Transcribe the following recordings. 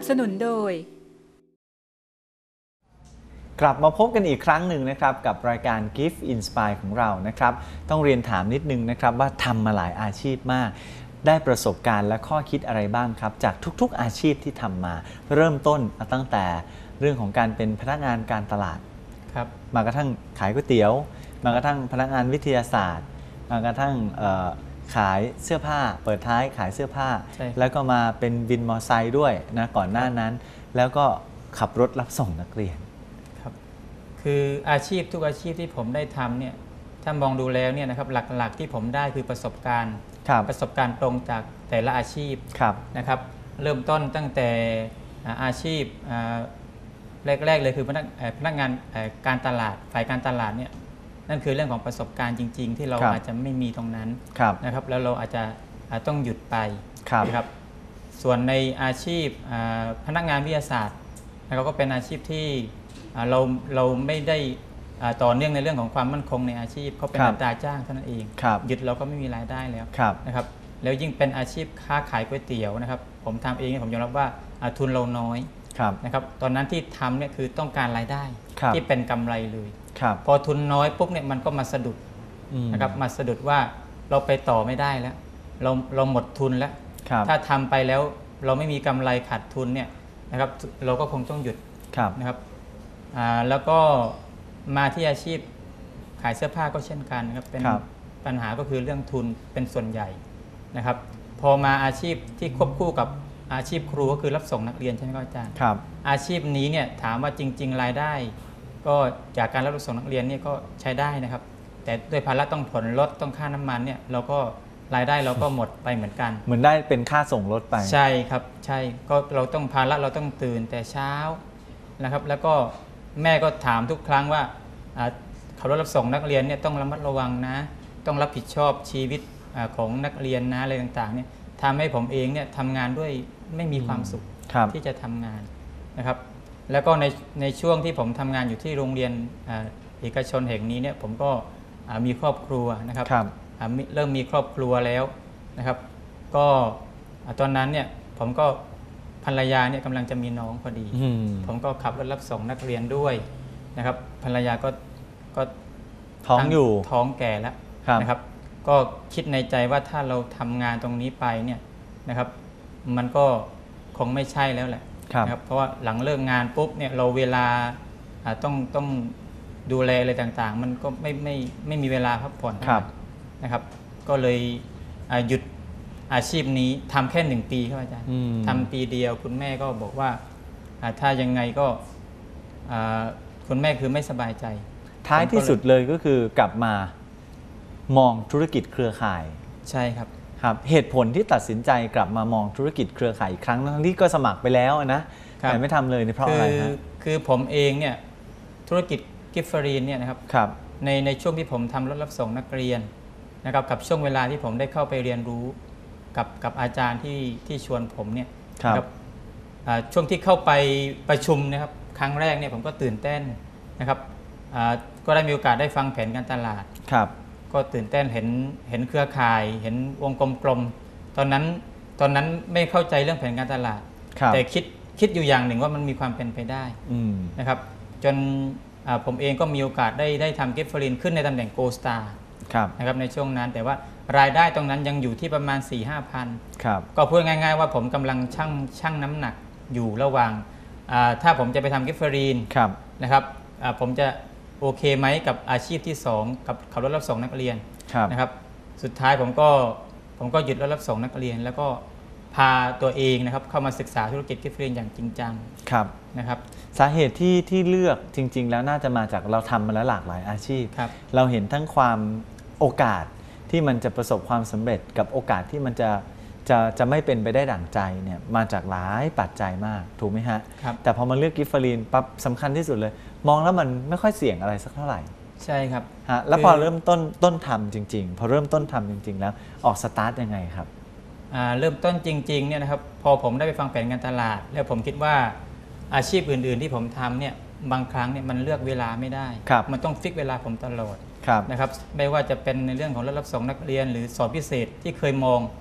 สนุนโดยกลับมาพบกันอีกครั้งหนึ่งนะครับกับรายการ Gift Inspire ของเรานะครับต้องเรียนถามนิดนึงนะครับว่าทำมาหลายอาชีพมากได้ประสบการณ์และข้อคิดอะไรบ้างครับจากทุกๆอาชีพที่ทำมาเริ่มต้นตั้งแต่เรื่องของการเป็นพนักงานการตลาดครับมากระทั่งขายก๋วยเตี๋ยวมากระทั่งพนักงานวิทยาศาสตร์มากระทั่งขายเสื้อผ้าเปิดท้ายขายเสื้อผ้าแล้วก็มาเป็นวินมอเตอร์ไซค์ด้วยนะก่อนหน้านั้นแล้วก็ขับรถรับส่งนักเรียนครับคืออาชีพทุกอาชีพที่ผมได้ทำเนี่ยถ้ามองดูแล้วเนี่ยนะครับหลักๆที่ผมได้คือประสบการณ์ตรงจากแต่ละอาชีพนะครับเริ่มต้นตั้งแต่อาชีพแรกๆเลยคือพนักงานการตลาดฝ่ายการตลาดเนี่ยนั่นคือเรื่องของประสบการณ์จริงๆที่เราอาจจะไม่มีตรงนั้นนะครับแล้วเราอาจจะต้องหยุดไปนะครับส่วนในอาชีพพนักงานวิทยาศาสตร์นะครับก็เป็นอาชีพที่เราไม่ได้ต่อเนื่องในเรื่องของความมั่นคงในอาชีพเขาเป็นอัตราจ้างเท่านั้นเองหยุดเราก็ไม่มีรายได้แล้วนะครับแล้วยิ่งเป็นอาชีพค้าขายก๋วยเตี๋ยวนะครับผมทำเองผมยอมรับว่าทุนเราน้อยนะครับตอนนั้นที่ทำเนี่ยคือต้องการรายได้ที่เป็นกำไรเลยพอทุนน้อยปุ๊บเนี่ยมันก็มาสะดุดนะครับมาสะดุดว่าเราไปต่อไม่ได้แล้วเราหมดทุนแล้วถ้าทำไปแล้วเราไม่มีกำไรขาดทุนเนี่ยนะครับเราก็คงต้องหยุดนะครับแล้วก็มาที่อาชีพขายเสื้อผ้าก็เช่นกันนะครับเป็นปัญหาก็คือเรื่องทุนเป็นส่วนใหญ่นะครับพอมาอาชีพที่ควบคู่กับอาชีพครูก็คือรับส่งนักเรียนใช่ไหมครับอาจารย์อาชีพนี้เนี่ยถามว่าจริงๆรายได้ก็จากการรับส่งนักเรียนเนี่ยก็ใช้ได้นะครับแต่ด้วยภาระต้องผ่อนรถต้องค่าน้ำมันเนี่ยเราก็รายได้เราก็หมดไปเหมือนกันเหมือนได้เป็นค่าส่งรถไปใช่ครับใช่ก็เราต้องภาระเราต้องตื่นแต่เช้านะครับแล้วก็แม่ก็ถามทุกครั้งว่าขับรถรับส่งนักเรียนเนี่ยต้องระมัดระวังนะต้องรับผิดชอบชีวิตของนักเรียนนะอะไรต่างๆเนี่ยทำให้ผมเองเนี่ยทำงานด้วยไม่มีความสุขที่จะทำงานนะครับแล้วก็ในช่วงที่ผมทำงานอยู่ที่โรงเรียนเอกชนแห่งนี้เนี่ยผมก็มีครอบครัวนะครับเริ่มมีครอบครัวแล้วนะครับก็ตอนนั้นเนี่ยผมก็ภรรยาเนี่ยกำลังจะมีน้องพอดีผมก็ขับรถรับส่งนักเรียนด้วยนะครับภรรยาก็ท้องอยู่ท้องแก่แล้วนะครับก็คิดในใจว่าถ้าเราทำงานตรงนี้ไปเนี่ยนะครับมันก็คงไม่ใช่แล้วแหละนะครับเพราะว่าหลังเลิกงานปุ๊บเนี่ยเราเวลาต้องดูแลอะไรต่างๆมันก็ไม่มีเวลาพักผ่อนนะครับก็เลยหยุดอาชีพนี้ทำแค่1 ปีครับอาจารย์ทำปีเดียวคุณแม่ก็บอกว่าถ้ายังไงก็คุณแม่คือไม่สบายใจท้ายที่สุดเลยก็คือกลับมามองธุรกิจเครือข่ายใช่ครับเหตุผลที่ตัดสินใจกลับมามองธุรกิจเครือข่ายอีกครั้งทั้งที่ก็สมัครไปแล้วนะแต่ไม่ทำเลยเพราะอะไรคือผมเองเนี่ยธุรกิจกิฟต์ฟรีนเนี่ยนะครับในช่วงที่ผมทำรถรับส่งนักเรียนนะครับกับช่วงเวลาที่ผมได้เข้าไปเรียนรู้กับอาจารย์ที่ชวนผมเนี่ยครับช่วงที่เข้าไปประชุมนะครับครั้งแรกเนี่ยผมก็ตื่นเต้นนะครับก็ได้มีโอกาสได้ฟังแผนการตลาดก็ตื่นเต้นเห็นเครือข่ายเห็นวงกลมๆตอนนั้นไม่เข้าใจเรื่องแผนการตลาดแต่คิดอยู่อย่างหนึ่งว่ามันมีความเป็นไปได้นะครับจนผมเองก็มีโอกาสได้ทำกิฟต์ฟรีนขึ้นในตำแหน่งโกลสตาร์นะครับในช่วงนั้นแต่ว่ารายได้ตรงนั้นยังอยู่ที่ประมาณ 4-5 พันก็พูดง่ายๆว่าผมกำลังชั่งน้ำหนักอยู่ระหว่างถ้าผมจะไปทำกิฟต์ฟรีนนะครับผมจะโอเคไหมกับอาชีพที่2กับขับรถรับส่งนักเรียนนะครับสุดท้ายผมก็หยุดรถรับส่งนักเรียนแล้วก็พาตัวเองนะครับเข้ามาศึกษาธุรกิจกิฟต์ฟรีนอย่างจริงจังนะครับสาเหตุที่เลือกจริงๆแล้วน่าจะมาจากเราทำมาแล้วหลากหลายอาชีพเราเห็นทั้งความโอกาสที่มันจะประสบความสำเร็จกับโอกาสที่มันจะไม่เป็นไปได้ดั่งใจเนี่ยมาจากหลายปัจจัยมากถูกไหมฮะแต่พอมาเลือกกิฟต์ฟรีนปั๊บสำคัญที่สุดเลยมองแล้วมันไม่ค่อยเสี่ยงอะไรสักเท่าไหร่ใช่ครับแล้วพอเริ่มต้นทำจริงๆพอเริ่มต้นทำจริงๆแล้วออกสตาร์ทยังไงครับเริ่มต้นจริงๆเนี่ยนะครับพอผมได้ไปฟังแผนการตลาดแล้วผมคิดว่าอาชีพอื่นๆที่ผมทำเนี่ยบางครั้งเนี่ยมันเลือกเวลาไม่ได้มันต้องฟิกเวลาผมตลอดนะครับไม่ว่าจะเป็นในเรื่องของรถรับส่งนักเรียนหรือสอบพิเศษที่เคยมอง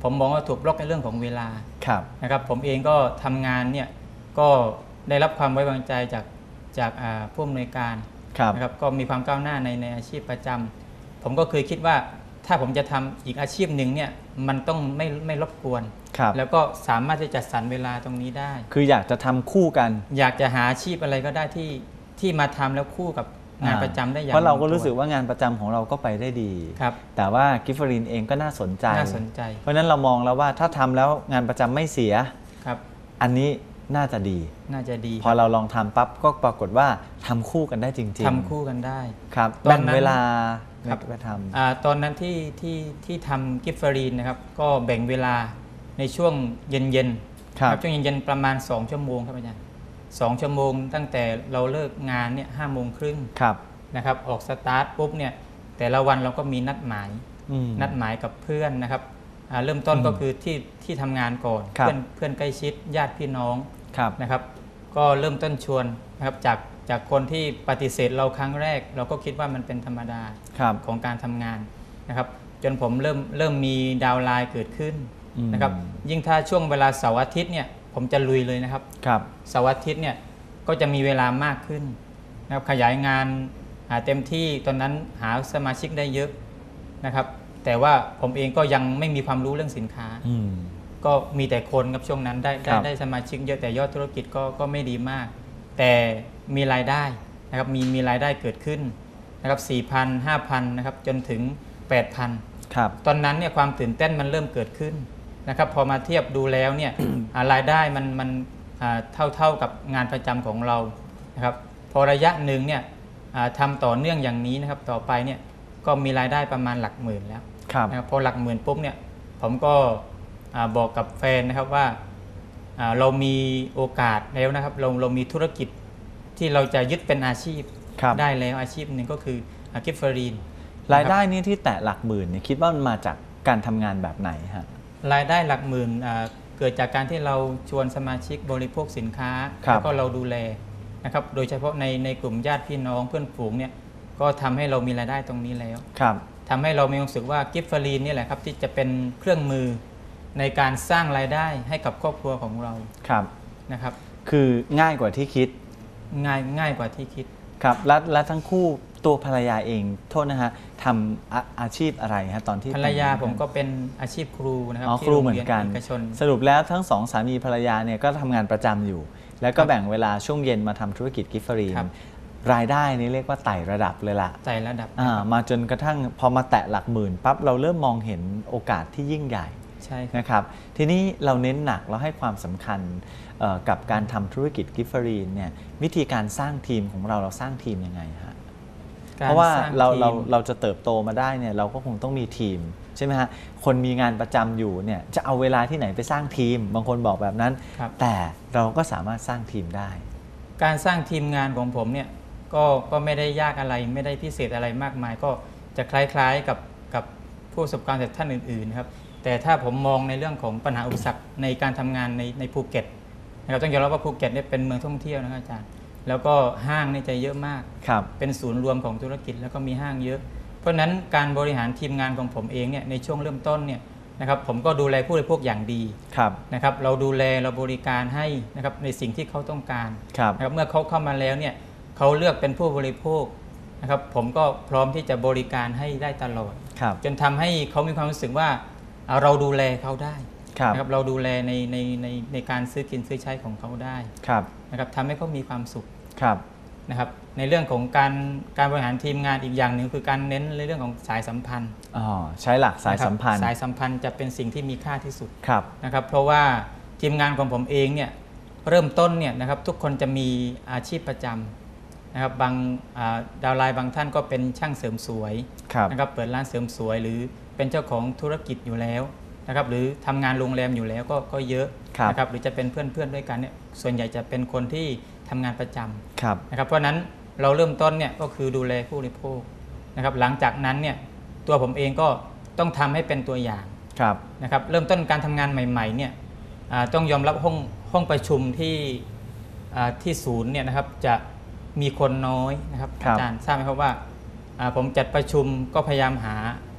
ผมมองว่าถูกบล็อกในเรื่องของเวลานะครับผมเองก็ทำงานเนี่ยก็ได้รับความไว้วางใจจากผู้อำนวยการนะครับก็มีความก้าวหน้าในอาชีพประจำผมก็เคยคิดว่าถ้าผมจะทำอีกอาชีพหนึ่งเนี่ยมันต้องไม่รบกวนแล้วก็สามารถที่จะสรรเวลาตรงนี้ได้คืออยากจะทำคู่กันอยากจะหาอาชีพอะไรก็ได้ที่มาทำแล้วคู่กับงานประจำได้อย่างเพราะเราก็รู้สึกว่างานประจำของเราก็ไปได้ดีแต่ว่ากิฟเฟอรีนเองก็น่าสนใจเพราะฉะนั้นเรามองแล้วว่าถ้าทำแล้วงานประจำไม่เสียอันนี้น่าจะดีพอเราลองทำปั๊บก็ปรากฏว่าทำคู่กันได้จริงๆทำคู่กันได้ครับแบ่งเวลาไปทำตอนนั้นที่ทำกิฟเฟอรีนนะครับก็แบ่งเวลาในช่วงเย็นๆครับช่วงเย็นๆประมาณ2 ชั่วโมงครับอาจารย์2 ชั่วโมงตั้งแต่เราเลิกงานเนี่ย5:30นะครับออกสตาร์ทปุ๊บเนี่ยแต่ละวันเราก็มีนัดหมายกับเพื่อนนะครับเริ่มต้นก็คือที่ทำงานก่อนเพื่อนใกล้ชิดญาติพี่น้องนะครับก็เริ่มต้นชวนนะครับจากคนที่ปฏิเสธเราครั้งแรกเราก็คิดว่ามันเป็นธรรมดาของการทำงานนะครับจนผมเริ่มมีดาวไลน์เกิดขึ้นนะครับยิ่งถ้าช่วงเวลาเสาร์อาทิตย์เนี่ยผมจะลุยเลยนะครับเสาร์อาทิตย์เนี่ยก็จะมีเวลามากขึ้นนะครับขยายงานเต็มที่ตอนนั้นหาสมาชิกได้เยอะนะครับแต่ว่าผมเองก็ยังไม่มีความรู้เรื่องสินค้าก็มีแต่คนครับช่วงนั้นได้สมาชิกเยอะแต่ยอดธุรกิจก็ไม่ดีมากแต่มีรายได้นะครับมีรายได้เกิดขึ้นนะครับ 4,000 5,000 นะครับจนถึง 8,000 ตอนนั้นเนี่ยความตื่นเต้นมันเริ่มเกิดขึ้นนะครับพอมาเทียบดูแล้วเนี่ย รายได้มันเท่ากับงานประจำของเรานะครับพอระยะหนึ่งเนี่ยทำต่อเนื่องอย่างนี้นะครับต่อไปเนี่ยก็มีรายได้ประมาณหลักหมื่นแล้วนะครับพอหลักหมื่นปุ๊บเนี่ยผมก็บอกกับแฟนนะครับว่าเรามีโอกาสแล้วนะครับเรามีธุรกิจที่เราจะยึดเป็นอาชีพได้แล้วอาชีพหนึ่งก็คือกิฟเฟอรีนรายได้นี้ที่แตะหลักหมื่นเนี่ยคิดว่ามันมาจากการทำงานแบบไหนฮะรายได้หลักหมื่นเกิดจากการที่เราชวนสมาชิกบริโภคสินค้าแล้วก็เราดูแลนะครับโดยเฉพาะในกลุ่มญาติพี่น้องเพื่อนฝูงเนี่ยก็ทำให้เรามีรายได้ตรงนี้แล้วทำให้เรามีความรู้สึกว่ากิฟเฟอรีนนี่แหละครับที่จะเป็นเครื่องมือในการสร้างรายได้ให้กับครอบครัวของเรานะครับคือง่ายกว่าที่คิดง่ายกว่าที่คิดครับและทั้งคู่ตัวภรรยาเองโทษนะฮะทำอาชีพอะไรฮะตอนที่ภรรยาผมก็เป็นอาชีพครูนะครับครูเหมือนกันสรุปแล้วทั้งสองสามีภรรยาเนี่ยก็ทำงานประจำอยู่แล้วก็แบ่งเวลาช่วงเย็นมาทำธุรกิจกิฟเฟอรีนรายได้นี้เรียกว่าไต่ระดับเลยล่ะไต่ระดับมาจนกระทั่งพอมาแตะหลักหมื่นปั๊บเราเริ่มมองเห็นโอกาสที่ยิ่งใหญ่นะครับทีนี้เราเน้นหนักเราให้ความสำคัญกับการทำธุรกิจกิฟเฟอรีนเนี่ยวิธีการสร้างทีมของเราสร้างทีมยังไงฮะเพราะว่าเราจะเติบโตมาได้เนี่ยเราก็คงต้องมีทีมใช่ไหมฮะคนมีงานประจำอยู่เนี่ยจะเอาเวลาที่ไหนไปสร้างทีมบางคนบอกแบบนั้นแต่เราก็สามารถสร้างทีมได้การสร้างทีมงานของผมเนี่ยก็ไม่ได้ยากอะไรไม่ได้พิเศษอะไรมากมายก็จะคล้ายๆกับผู้ประสบการณ์จากท่านอื่นๆครับแต่ถ้าผมมองในเรื่องของปัญหาอุปสรรคในการทำงานในภูเก็ตเราต้องยอมรับว่าภูเก็ตเนี่ยเป็นเมืองท่องเที่ยวนะครับอาจารย์แล้วก็ห้างเนี่ยจะเยอะมากเป็นศูนย์รวมของธุรกิจแล้วก็มีห้างเยอะเพราะฉะนั้นการบริหารทีมงานของผมเองเนี่ยในช่วงเริ่มต้นเนี่ยนะครับผมก็ดูแลผู้บริโภคอย่างดีนะครับเราดูแลเราบริการให้นะครับในสิ่งที่เขาต้องการนะครับเมื่อเขาเข้ามาแล้วเนี่ยเขาเลือกเป็นผู้บริโภคนะครับผมก็พร้อมที่จะบริการให้ได้ตลอดจนทำให้เขามีความรู้สึกว่าเราดูแลเขาได้นะครับเราดูแลในการซื้อกินซื้อใช้ของเขาได้นะครับทำให้เขามีความสุขนะครับในเรื่องของการบริหารทีมงานอีกอย่างหนึ่งคือการเน้นในเรื่องของสายสัมพันธ์ใช้หลักสายสัมพันธ์สายสัมพันธ์จะเป็นสิ่งที่มีค่าที่สุดนะครับเพราะว่าทีมงานของผมเองเนี่ยเริ่มต้นเนี่ยนะครับทุกคนจะมีอาชีพประจำนะครับบางดาวไลน์บางท่านก็เป็นช่างเสริมสวยนะครับเปิดร้านเสริมสวยหรือเป็นเจ้าของธุรกิจอยู่แล้วนะครับหรือทำงานโรงแรมอยู่แล้วก็เยอะนะครับหรือจะเป็นเพื่อนด้วยกันเนี่ยส่วนใหญ่จะเป็นคนที่ทำงานประจำนะครับเพราะนั้นเราเริ่มต้นเนี่ยก็คือดูแลผู้บริโภคนะครับหลังจากนั้นเนี่ยตัวผมเองก็ต้องทำให้เป็นตัวอย่างนะครับเริ่มต้นการทำงานใหม่ๆเนี่ยต้องยอมรับห้องประชุมที่ศูนย์เนี่ยนะครับจะมีคนน้อยนะครับอาจารย์ทราบไหมครับว่าผมจัดประชุมก็พยายามหา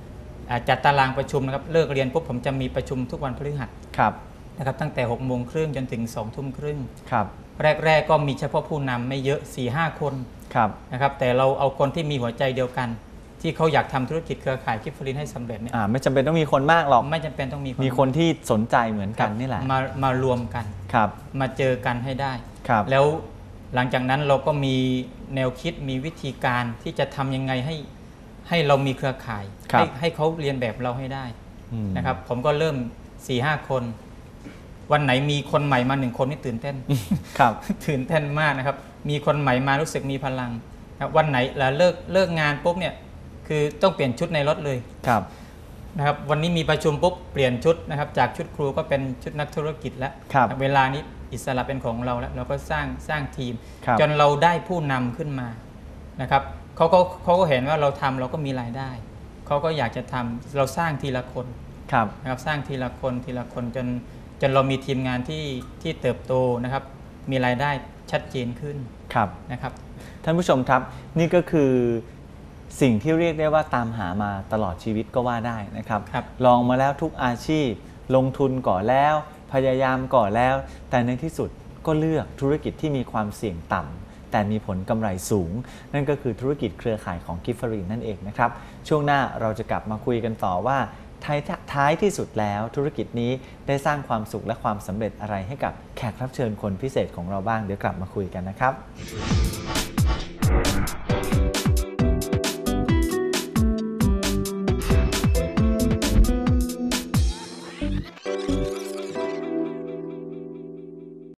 จัดตารางประชุมนะครับเลิกเรียนปุ๊บผมจะมีประชุมทุกวันพฤหัสนะครับตั้งแต่6:30จนถึง20:30 ครับแรกก็มีเฉพาะผู้นำไม่เยอะ 4-5 คนนะครับแต่เราเอาคนที่มีหัวใจเดียวกันที่เขาอยากทำธุรกิจเครือข่ายกิฟต์ฟลินให้สำเร็จเนี่ยไม่จำเป็นต้องมีคนมากหรอกไม่จำเป็นต้องมีคนที่สนใจเหมือนกันนี่แหละมารวมกันมาเจอกันให้ได้แล้วหลังจากนั้นเราก็มีแนวคิดมีวิธีการที่จะทำยังไงให้เรามีเครือข่ายให้เขาเรียนแบบเราให้ได้นะครับผมก็เริ่ม 4-5 คนวันไหนมีคนใหม่มา1คนนี่ตื่นเต้นตื่นเต้นมากนะครับมีคนใหม่มารู้สึกมีพลังวันไหนแล้วเลิกงานปุ๊บเนี่ยคือต้องเปลี่ยนชุดในรถเลยนะครับวันนี้มีประชุมปุ๊บเปลี่ยนชุดนะครับจากชุดครูก็เป็นชุดนักธุรกิจแล้วเวลานี้อิสระเป็นของเราแล้วเราก็สร้างทีมจนเราได้ผู้นำขึ้นมานะครับเขาก็เห็นว่าเราทำเราก็มีรายได้เขาก็อยากจะทำเราสร้างทีละคนนะครับสร้างทีละคนจนเรามีทีมงานที่เติบโตนะครับมีรายได้ชัดเจนขึ้นนะครับท่านผู้ชมครับนี่ก็คือสิ่งที่เรียกได้ว่าตามหามาตลอดชีวิตก็ว่าได้นะครับลองมาแล้วทุกอาชีพลงทุนก่อนแล้วพยายามก่อนแล้วแต่ในที่สุดก็เลือกธุรกิจที่มีความเสี่ยงต่ำแต่มีผลกำไรสูงนั่นก็คือธุรกิจเครือข่ายของกิฟต์ฟลินนั่นเองนะครับช่วงหน้าเราจะกลับมาคุยกันต่อว่าท้ายที่สุดแล้วธุรกิจนี้ได้สร้างความสุขและความสำเร็จอะไรให้กับแขกรับเชิญคนพิเศษของเราบ้างเดี๋ยวกลับมาคุยกันนะครับ